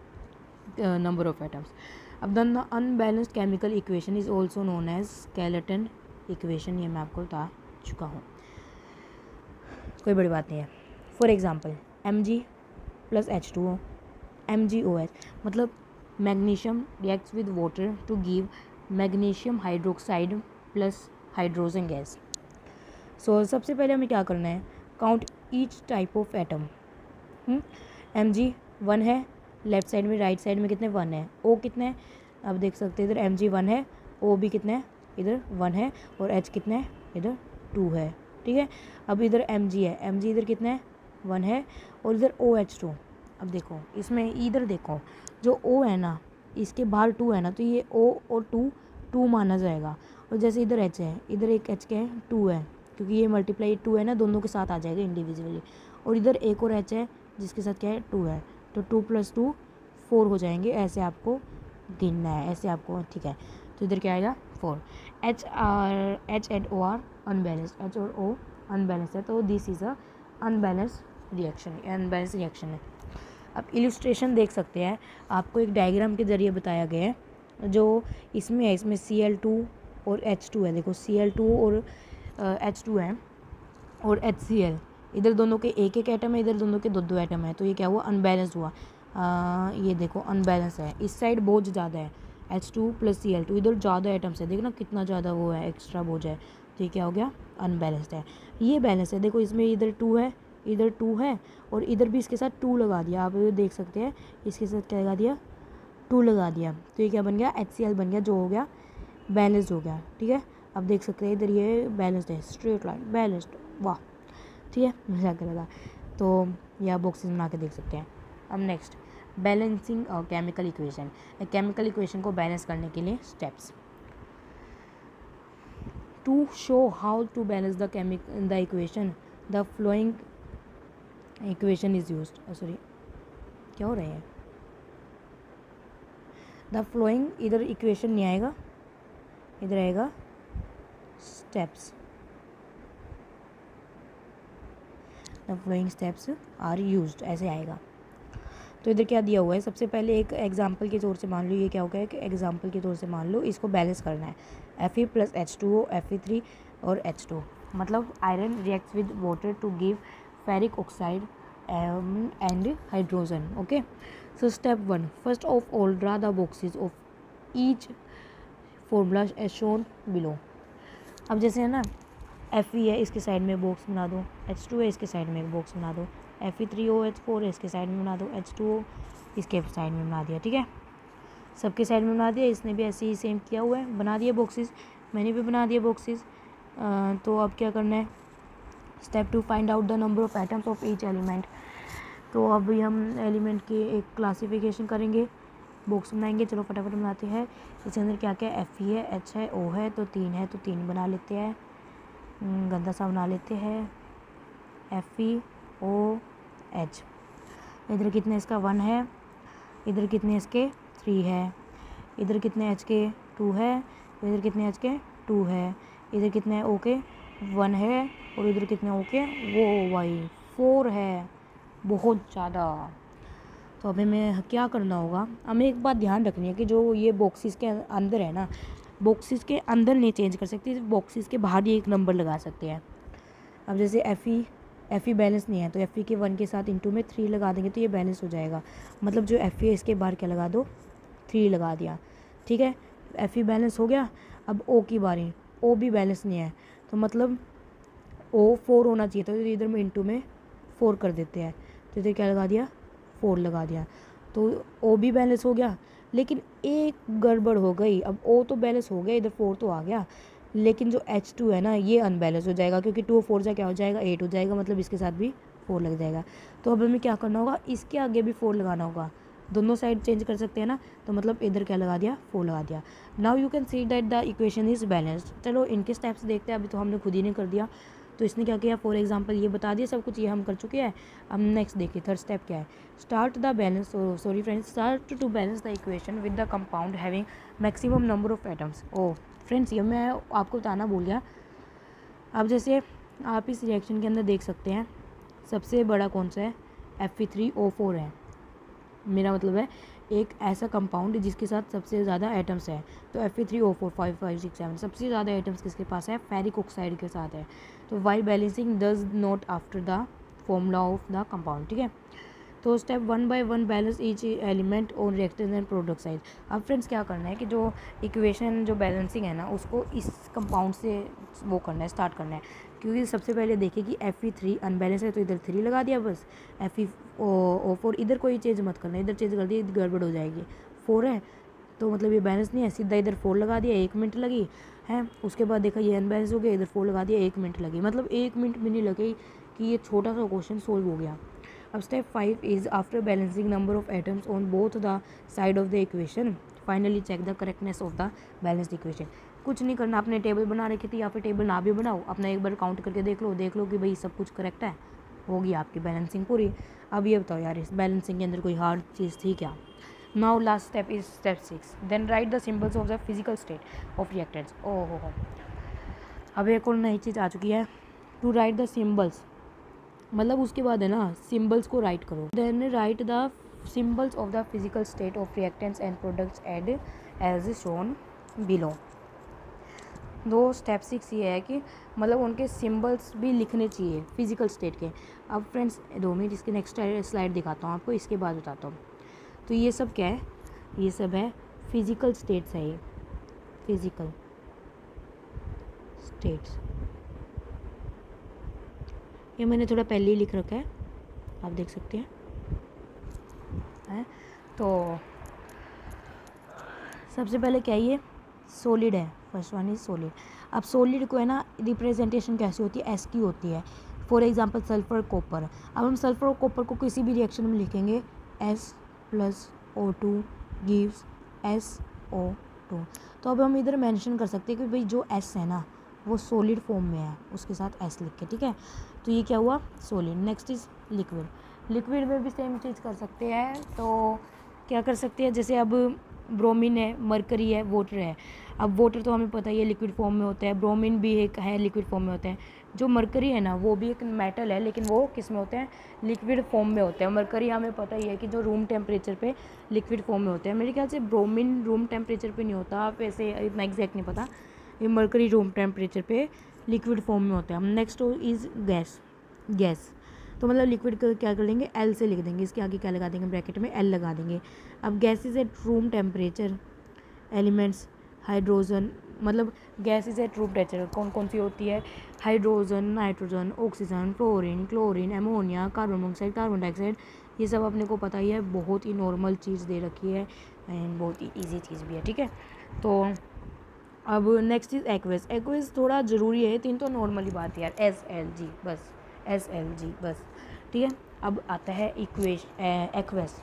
number of atoms. अब the unbalanced chemical equation is also known as skeleton equation, ये मैं आपको बता चुका हूँ, कोई बड़ी बात नहीं है। For example Mg plus H2O MgOH, मतलब magnesium reacts with water to give magnesium hydroxide plus hydrogen gas. So सबसे पहले हमें क्या करना है count each type of atom. Mg 1 है, लेफ्ट साइड में राइट साइड में कितने 1 है, O कितने हैं अब देख सकते हैं, इधर Mg 1 है, O भी कितने है इधर 1 है, और H कितने है इधर 2 है, ठीक है। अब इधर Mg है, Mg इधर कितने है 1 है, और इधर OH2। अब देखो इसमें इधर देखो जो O है ना इसके बाहर 2 है ना, तो ये O और 2 माना जाएगा। और जैसे इधर H है, इधर एक H क्या है 2 है, क्योंकि ये मल्टीप्लाई 2 है ना, दोनों के साथ आ जाएगा इंडिविजुअली। और इधर एक और H है जिसके साथ क्या है 2 है, तो 2 + 2 4 हो जाएंगे, ऐसे आपको गिनना है, ऐसे आपको, ठीक है। तो इधर क्या आएगा 4। H and O are unbalanced, H और O अनबैलेंस्ड है, तो this is a unbalanced reaction, unbalanced reaction है। अब इलस्ट्रेशन देख सकते हैं, आपको एक डायग्राम के ज़रिए बताया गया है, जो इसमें है, इसमें Cl2 और H2 है। देखो Cl2 और H2 है और HCl, इधर दोनों के एक एक एटम है, इधर दोनों के दो दो एटम है। तो ये क्या हुआ, अनबैलेंस्ड हुआ। ये देखो अनबैलेंस है, इस साइड बोझ ज़्यादा है, H2 + Cl2, इधर ज़्यादा एटम्स है, देखना कितना ज़्यादा वो है, एक्स्ट्रा बोझ है। तो ये क्या हो गया, अनबैलेंस्ड है। ये बैलेंस है, देखो इसमें इधर 2 है, इधर 2 है और इधर भी इसके साथ 2 लगा दिया। आप देख सकते हैं इसके साथ क्या लगा दिया, 2 लगा दिया। तो ये क्या बन गया, HCl बन गया, जो हो गया बैलेंस्ड हो गया। ठीक है, अब देख सकते हैं इधर ये बैलेंस्ड है, स्ट्रेट लाइन बैलेंस्ड, वाह। ठीक है, मजा करेगा। तो यह बॉक्सेस बना के देख सकते हैं। अब next, balancing chemical equation. Chemical equation को बैलेंस करने के लिए steps. To show how to balance the equation the following equation is used. Sorry, क्या हो रहा है, द फ्लोइंग, इधर इक्वेशन नहीं आएगा, इधर आएगा steps. The following steps are used, ऐसे आएगा। तो इधर क्या दिया हुआ है, सबसे पहले एक एग्जांपल के तौर से मान लो, ये क्या होगा, एक एग्जांपल के तौर से मान लो इसको बैलेंस करना है। Fe + H2O, Fe3 और H2, मतलब iron reacts with water to give ferric oxide and hydrogen. Okay, so step 1, first of all draw the boxes of each formula as shown below. अब जैसे है ना, Fe है, इसके साइड में box बना दो, H2 है, इसके साइड में एक बॉक्स बना दो, Fe3OH4 है, इसके साइड में बना दो, H2O इसके साइड में बना दिया। ठीक है, सबके साइड में बना दिया। इसने भी ऐसे ही सेम किया हुआ है, बना दिए बॉक्सेस, मैंने भी बना दिए बॉक्सेस। तो अब क्या करना है, step 2, find out the number of atoms of each element. तो अभी हम एलिमेंट की एक क्लासिफिकेशन करेंगे, बॉक्स बनाएंगे। चलो फटाफट बनाते हैं। इसके अंदर क्या क्या है, Fe है, H है, O है, तो 3 है, तो 3 बना लेते हैं, गंदा सा बना लेते हैं, FeOH। इधर कितने इसका 1 है, इधर कितने इसके 3 है, इधर कितने H के 2 है, इधर कितने H के 2 है, इधर कितने O के 1 है और इधर कितने O के वो भाई 4 है, बहुत ज़्यादा। तो अभी हमें क्या करना होगा, हमें एक बात ध्यान रखनी है कि जो ये बॉक्सेस के अंदर है ना, बॉक्सेस के अंदर नहीं चेंज कर सकते, बॉक्सेस के बाहर ही एक नंबर लगा सकते हैं। अब जैसे Fe बैलेंस नहीं है, तो Fe के 1 के साथ इंटू में 3 लगा देंगे तो ये बैलेंस हो जाएगा। मतलब जो Fe है इसके बाहर क्या लगा दो, 3 लगा दिया। ठीक है, Fe बैलेंस हो गया। अब O की बारी, O भी बैलेंस नहीं है, तो मतलब O 4 होना चाहिए, तो इधर में इंटू में 4 कर देते हैं, तो इधर क्या लगा दिया, 4 लगा दिया। तो O भी बैलेंस हो गया, लेकिन एक गड़बड़ हो गई। अब O तो बैलेंस हो गया, इधर 4 तो आ गया, लेकिन जो H2 है ना, ये अनबैलेंस हो जाएगा, क्योंकि 2 और 4 जा क्या हो जाएगा, 8 हो जाएगा, मतलब इसके साथ भी 4 लग जाएगा। तो अब हमें क्या करना होगा, इसके आगे भी 4 लगाना होगा, दोनों साइड चेंज कर सकते हैं ना, तो मतलब इधर क्या लगा दिया, 4 लगा दिया। Now you can see that the equation is balanced. चलो इनके स्टेप्स देखते हैं, अभी तो हमने खुद ही नहीं कर दिया। तो इसने क्या किया, फॉर एग्जांपल ये बता दिया, सब कुछ ये हम कर चुके हैं। अब नेक्स्ट देखिए, थर्ड स्टेप क्या है, start the balance, sorry friends, start to balance the equation with the compound having maximum number of atoms. Oh friends, ये मैं आपको बताना भूल गया। अब जैसे आप इस रिएक्शन के अंदर देख सकते हैं, सबसे बड़ा कौन सा है, Fe3O4 है। मेरा मतलब है एक ऐसा कंपाउंड जिसके साथ सबसे ज़्यादा एटम्स है। तो Fe3O4 5 5 6 7 सबसे ज़्यादा एटम्स किसके पास है, फेरिक ऑक्साइड के साथ है। तो while balancing does not after the formula of the compound. ठीक है, तो step 1 by 1 balance each element on reactants and product side. अब फ्रेंड्स क्या करना है कि जो इक्वेशन जो बैलेंसिंग है ना, उसको इस कंपाउंड से वो करना है, स्टार्ट करना है। क्योंकि सबसे पहले देखिए कि Fe3 अनबैलेंस है, तो इधर 3 लगा दिया बस। Fe4 इधर कोई चेंज मत करना, इधर चेंज कर दिया गड़बड़ हो जाएगी। 4 है तो मतलब ये बैलेंस नहीं है, सीधा इधर 4 लगा दिया, 1 मिनट लगी है। उसके बाद देखा ये अनबैलेंस हो गया, इधर 4 लगा दिया, 1 मिनट लगी, मतलब 1 मिनट भी नहीं लगी कि ये छोटा सा क्वेश्चन सोल्व हो गया। अब step 5 is after balancing number of atoms on both the side of the equation finally check the correctness of the balanced equation. कुछ नहीं करना, आपने टेबल बना रखी थी या फिर टेबल ना भी बनाओ, अपना एक बार काउंट करके देख लो कि भाई सब कुछ करेक्ट है, होगी आपकी बैलेंसिंग पूरी। अब ये बताओ यार, इस बैलेंसिंग के अंदर कोई हार्ड चीज़ थी क्या। Now last step is step 6, then write the symbols of the physical state of reactants. ओहो हो, अब एक और नई चीज़ आ चुकी है, टू राइट द सिंबल्स, मतलब उसके बाद है ना सिंबल्स को राइट करो। Then write the symbols of the physical state of reactants and products at as shown below. दो स्टेप 6 ये है कि मतलब उनके सिंबल्स भी लिखने चाहिए फिजिकल स्टेट के। अब फ्रेंड्स 2 मिनट इसके नेक्स्ट स्लाइड दिखाता हूँ आपको, इसके बाद बताता हूँ। तो ये सब क्या है, ये सब है फिजिकल स्टेट्स है, ये फिजिकल स्टेट्स। ये मैंने थोड़ा पहले ही लिख रखा है, आप देख सकते हैं। तो सबसे पहले क्या ये सॉलिड है, फर्स्ट वन इज सॉलिड। अब सॉलिड को है ना रिप्रेजेंटेशन कैसी होती है, एस की होती है। For example sulphur copper. अब हम सल्फर और कॉपर को किसी भी रिएक्शन में लिखेंगे S+O2 गिव्स SO2। तो अब हम इधर मेंशन कर सकते हैं कि भाई जो S है ना वो सॉलिड फॉर्म में है, उसके साथ S लिख के, ठीक है। तो ये क्या हुआ solid. Next is liquid. Liquid में भी सेम चीज़ कर सकते हैं। तो क्या कर सकते हैं, जैसे अब ब्रोमीन है, मरकरी है, वाटर है। अब वाटर तो हमें पता ही है लिक्विड फॉर्म में होता है, ब्रोमीन भी एक है लिक्विड फॉर्म में होता है। जो मरकरी है ना वो भी एक मेटल है, लेकिन वो किस में होते हैं, लिक्विड फॉर्म में होते हैं। मरकरी हमें पता ही है कि जो रूम टेम्परेचर पे लिक्विड फॉर्म में होते हैं। मेरे ख्याल से ब्रोमीन रूम टेम्परेचर पे नहीं होता, वैसे इतना एग्जैक्ट नहीं पता। ये मरकरी रूम टेम्परेचर पे लिक्विड फॉर्म में होता है। Next is gas. गैस तो मतलब लिक्विड का क्या कर लेंगे, एल से लिख देंगे, इसके आगे क्या लगा देंगे, ब्रैकेट में एल लगा देंगे। अब gases at room temperature elements hydrogen, मतलब गैसेज एट रूम टेम्परेचर कौन कौन सी होती है, hydrogen, nitrogen, oxygen, fluorine, chlorine, ammonia, carbon monoxide, carbon dioxide. ये सब अपने को पता ही है, बहुत ही नॉर्मल चीज़ दे रखी है एंड बहुत ही ईजी चीज़ भी है, ठीक है। तो अब नेक्स्ट इज एक्वेस। एक्वेस थोड़ा ज़रूरी है, तीन तो नॉर्मली बात है यार, SLG बस, SLG बस, ठीक है। अब आता है एक्वेस।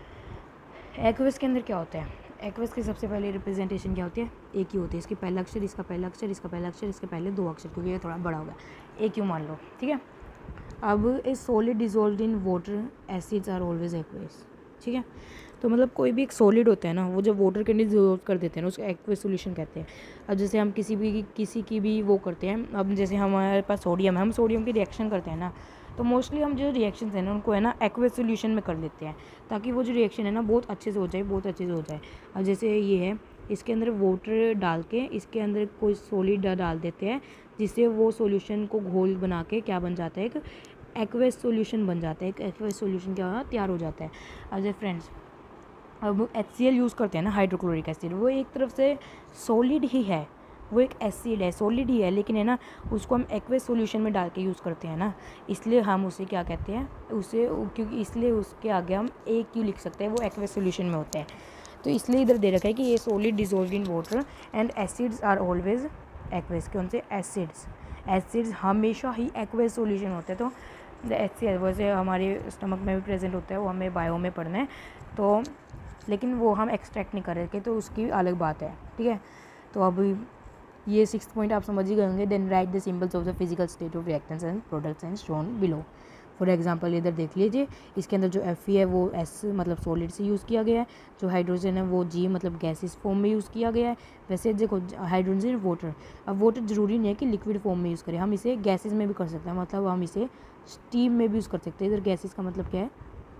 एक्वेस के अंदर क्या होता है, एक्वेस की सबसे पहले रिप्रेजेंटेशन क्या होती है, एक ही होती है। इसके पहला अक्षर, इसका पहला अक्षर, इसका पहला अक्षर, इसके पहले 2 अक्षर, क्योंकि ये थोड़ा बड़ा होगा, एक ही मान लो, ठीक है। अब a solid dissolve in water acids are always aqueous, ठीक है। तो मतलब कोई भी एक सॉलिड होता है ना, वो जब वाटर के अंदर डिजोल्व कर देते हैं ना, उसको एक्वेस सॉल्यूशन कहते हैं। अब जैसे हम किसी की भी वो करते हैं, अब जैसे हमारे पास सोडियम है, हम सोडियम की रिएक्शन करते हैं ना, तो मोस्टली हम जो रिएक्शंस हैं ना उनको है ना एक्वेस सॉल्यूशन में कर लेते हैं, ताकि वो जो रिएक्शन है ना बहुत अच्छे से हो जाए, बहुत अच्छे से हो जाए। अब जैसे ये है, इसके अंदर वाटर डाल के इसके अंदर कोई सॉलिड डाल देते हैं, जिससे वो सॉल्यूशन को घोल बना के क्या बन जाता है, एक एक्वेस सॉल्यूशन बन जाता है। एक एक्वेस सॉल्यूशन क्या तैयार हो जाता है। अब जैसे फ्रेंड्स अब HCl यूज़ करते हैं ना, हाइड्रोक्लोरिक एसिड, वो एक तरफ से सॉलिड ही है, वो एक एसिड है, सॉलिड ही है, लेकिन है ना उसको हम एक्वेस सॉल्यूशन में डाल के यूज़ करते हैं ना, इसलिए हम उसे क्या कहते हैं, उसे क्योंकि इसलिए उसके आगे हम AQ लिख सकते हैं, वो एक्वेस सॉल्यूशन में होता है। तो इसलिए इधर दे रखा है कि ये solid dissolve in water and acids are always aqueous. कौन से एसिड्स हमेशा ही एक्वेस सॉल्यूशन होते हैं। तो HCl वैसे हमारे स्टमक में भी प्रेजेंट होता है, वो हमें बायो में पढ़ना है, तो लेकिन वो हम एक्सट्रैक्ट नहीं कर रहे थे, तो उसकी अलग बात है, ठीक है। तो अब ये 6th पॉइंट आप समझ ही गए होंगे। Then write the symbols of the physical state of reactants and products and shown below. For example इधर देख लीजिए, इसके अंदर जो Fe है वो S मतलब सॉलिड से यूज़ किया गया है, जो हाइड्रोजन है वो G मतलब गैसेस फॉर्म में यूज़ किया गया है। वैसे देखो हाइड्रोजन वाटर, अब वाटर ज़रूरी नहीं है कि लिक्विड फॉर्म में यूज़ करें, हम इसे गैसेस में भी कर सकते हैं, मतलब हम इसे स्टीम में भी यूज़ कर सकते हैं। इधर गैसेस का मतलब क्या है,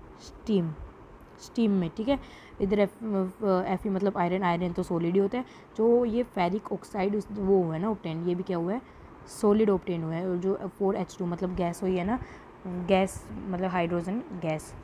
स्टीम में, ठीक है। इधर Fe मतलब आयरन तो सॉलिड ही होता है। जो ये फेरिक ऑक्साइड वो हुआ है ना ऑब्टेन, ये भी क्या हुआ है, सॉलिड ऑब्टेन हुआ है। और जो 4H2 मतलब गैस हुई है ना, गैस मतलब हाइड्रोजन गैस।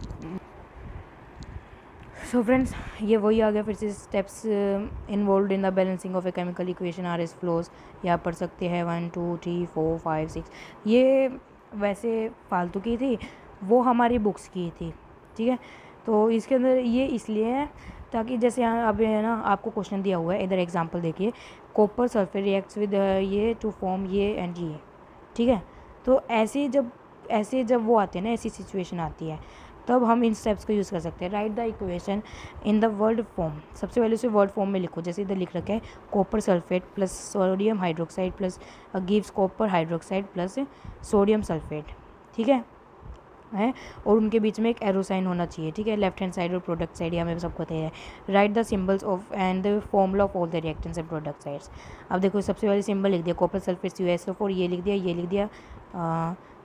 सो फ्रेंड्स ये वही आ गया फिर से steps involve in the balancing of a chemical equation RS follows. यहाँ पढ़ सकते हैं 1 2 3 4 5 6। ये वैसे फालतू की थी, वो हमारी बुक्स की थी, ठीक है। तो इसके अंदर ये इसलिए है ताकि जैसे यहाँ अब है ना आपको क्वेश्चन दिया हुआ है, इधर एग्जांपल देखिए, कॉपर सल्फेट रिएक्ट्स विद ये टू फॉर्म ये एंड ये, ठीक है। तो ऐसे जब वो आते हैं ना, ऐसी सिचुएशन आती है, तब हम इन स्टेप्स को यूज़ कर सकते हैं। Write the equation in the word form. सबसे पहले उसे वर्ड फॉर्म में लिखो, जैसे इधर लिख रखा है copper sulphate plus sodium hydroxide plus gives copper hydroxide plus sodium sulphate, ठीक है। और उनके बीच में एक एरो साइन होना चाहिए, ठीक है, लेफ्ट हैंड साइड और प्रोडक्ट साइड, ये हमें सबको पता है। Write the symbols of and the formula of all the reactants and product sides. अब देखो सबसे पहले सिंबल लिख दिया कॉपर सल्फेट CuSO4, ये लिख दिया,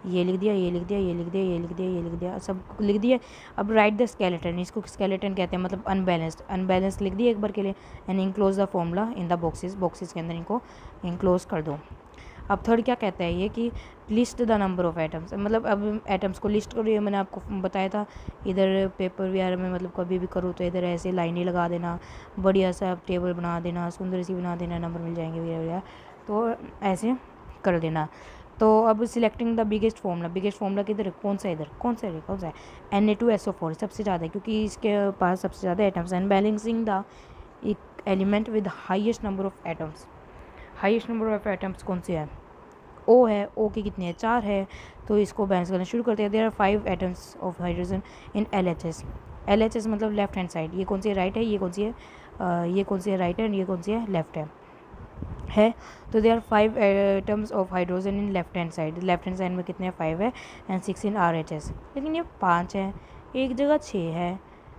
ये लिख दिया, ये लिख दिया, ये लिख दिया, ये लिख दिया, ये लिख दिया, सब लिख दिया। अब राइट द स्केलेटन, इसको स्केलेटन कहते हैं, मतलब अनबैलेंस्ड लिख दिया एक बार के लिए। And enclose the formula in the boxes के अंदर इनको इंक्लोज कर दो। अब थर्ड क्या कहता है ये कि list the number of atoms, मतलब अब एटम्स को लिस्ट करो। ये मैंने आपको बताया था, इधर पेपर वगैरह में मतलब कभी भी करो तो इधर ऐसे लाइनें लगा देना, बढ़िया सा टेबल बना देना, सुंदर सी बना देना, नंबर मिल जाएंगे वगैरह, तो ऐसे कर देना। तो अब सिलेक्टिंग द बिगेस्ट फॉर्मूला किधर, कौन सा है Na2SO4 सबसे ज़्यादा है, क्योंकि इसके पास सबसे ज़्यादा atoms. And balancing the element with highest number of atoms, highest number of atoms कौन से है, O है, O की कितनी है, 4 है। तो इसको बैलेंस करना शुरू करते हैं। There are 5 atoms of hydrogen in LHS मतलब लेफ्ट हैंड साइड। ये कौन सी है, राइट है, ये कौन सी है, ये कौन सी है, राइट है, एंड ये कौन सी है, लेफ्ट है। तो they are 5 atoms of hydrogen in left hand side में कितने हैं, 5 है। एंड 6 इन RHS, लेकिन ये 5 है, एक जगह 6 है,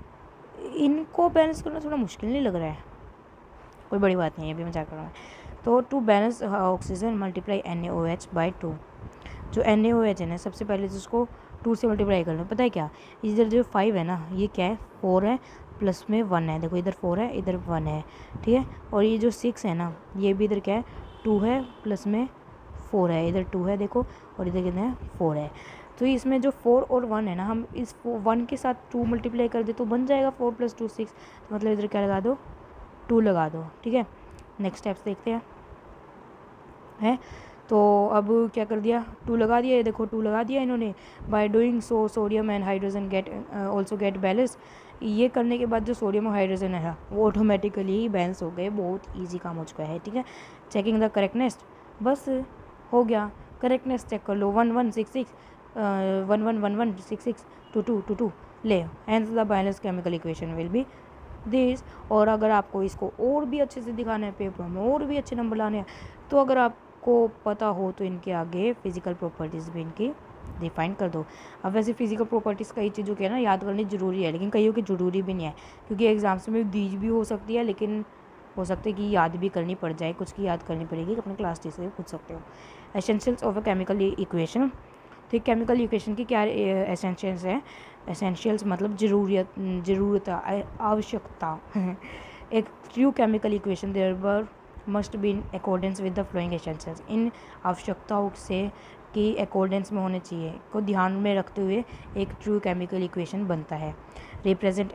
इनको बैलेंस करना थोड़ा मुश्किल नहीं लग रहा है, कोई बड़ी बात नहीं है, अभी मजाक कर रहा हूँ। तो to balance oxygen multiply NaOH by 2। जो NaOH है ना, सबसे पहले तो उसको 2 से मल्टीप्लाई करना। पता है क्या, इधर जो 5 है ना, ये क्या है, 4 है, प्लस में 1 है, देखो इधर 4 है, इधर 1 है, ठीक है। और ये जो 6 है ना, ये भी इधर क्या है, 2 है, प्लस में 4 है, इधर 2 है देखो, और इधर कितना है, 4 है। तो इसमें जो 4 और 1 है ना, हम इस 1 के साथ 2 मल्टीप्लाई कर दे तो बन जाएगा 4 + 2 6। तो मतलब इधर क्या लगा दो, 2 लगा दो, ठीक है। नेक्स्ट स्टेप्स देखते हैं। तो अब क्या कर दिया, 2 लगा दिया, ये देखो 2 लगा दिया इन्होंने। By doing so sodium and hydrogen get also get balance. ये करने के बाद जो सोडियम और हाइड्रोजन है वो ऑटोमेटिकली ही बैलेंस हो गए, बहुत ईजी काम हो चुका है, ठीक है। चेकिंग द करेक्टनेस, बस हो गया, करेक्टनेस चेक कर लो। 1166 111166 2222 ले, hence the balance chemical equation will be this. और अगर आपको इसको और भी अच्छे से दिखाना है पेपर में, और भी अच्छे नंबर लाने हैं, तो अगर आपको पता हो तो इनके आगे फिजिकल प्रॉपर्टीज़ भी इनकी डिफाइन कर दो। अब वैसे फिजिकल प्रॉपर्टीज़ कई चीज़ों के ना याद करनी ज़रूरी है, लेकिन कईयों की ज़रूरी भी नहीं है, क्योंकि एग्जाम्स में दी भी हो सकती है, लेकिन हो सकता है कि याद भी करनी पड़ जाए, कुछ की याद करनी पड़ेगी, अपने क्लास टीचर से पूछ सकते हो। Essentials of a chemical equation, तो केमिकल इक्वेशन की क्या एसेंशियल्स हैं। एसेंशियल्स मतलब ज़रूरत आवश्यकता। एक true chemical equation there must be in accordance with the following essentials, इन आवश्यकताओं से कि अकॉर्डेंस में होने चाहिए को ध्यान में रखते हुए एक ट्रू केमिकल इक्वेशन बनता है। Represent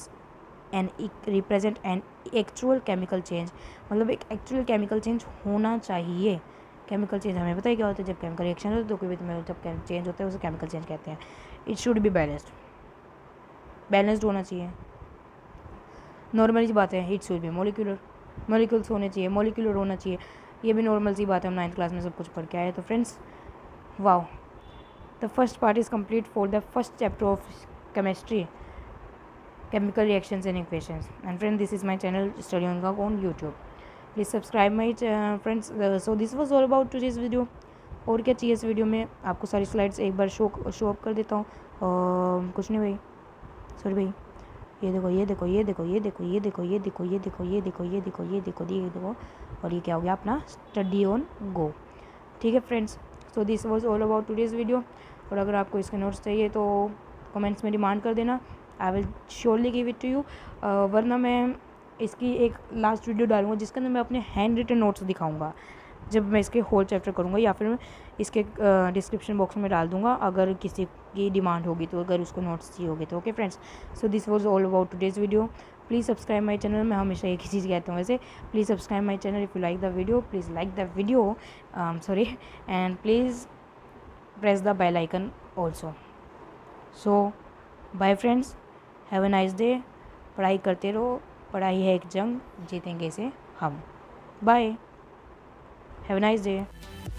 an actual chemical change, मतलब एक एक्चुअल केमिकल चेंज होना चाहिए। केमिकल चेंज हमें पता है क्या होता है, जब केमिकल रिएक्शन होता है तो कोई भी जब चेंज होता है उसे केमिकल चेंज कहते हैं। इट शुड बी बैलेंस्ड होना चाहिए। नॉर्मल सी बात है, इट शुड बी मॉलिक्यूल्स होने चाहिए, मॉलिक्यूलर होना चाहिए, ये भी नॉर्मल सी बात है, हम 9th क्लास में सब कुछ पढ़ के आए। तो friends, wow, the first part is complete for the first chapter of chemistry, chemical reactions and equations. And friend, this is my channel Study on YouTube. Please subscribe my friends. So this was all about today's video. और क्या चाहिए इस video में, आपको सारी slides एक बार show up कर देता हूँ। कुछ नहीं भाई, सॉरी भाई, ये देखो ये देखो ये देखो ये देखो ये देखो ये देखो ये देखो ये देखो ये देखो ये देखो ये देखो, और ये क्या हो गया अपना स्टडी ऑन गो, ठीक है friends. So this was all about today's video. और अगर आपको इसके नोट्स चाहिए तो कमेंट्स में डिमांड कर देना, I will surely give it to you. वरना मैं इसकी एक लास्ट वीडियो डालूंगा जिसके अंदर मैं अपने हैंड रिटन नोट्स दिखाऊंगा, जब मैं इसके होल चैप्टर करूंगा, या फिर मैं इसके डिस्क्रिप्शन बॉक्स में डाल दूंगा अगर किसी की डिमांड होगी तो, अगर उसको नोट्स चाहिए होगी तो। Okay friends, so this was all about today's video. Please subscribe my channel. मैं हमेशा एक ही चीज़ कहता हूँ वैसे, please subscribe my channel if you like the video, please like the video, sorry, and please press the bell icon also. So bye friends, have a nice day. पढ़ाई करते रहो, पढ़ाई है एक जंग, जीतेंगे इसे हम। Bye, have a nice day.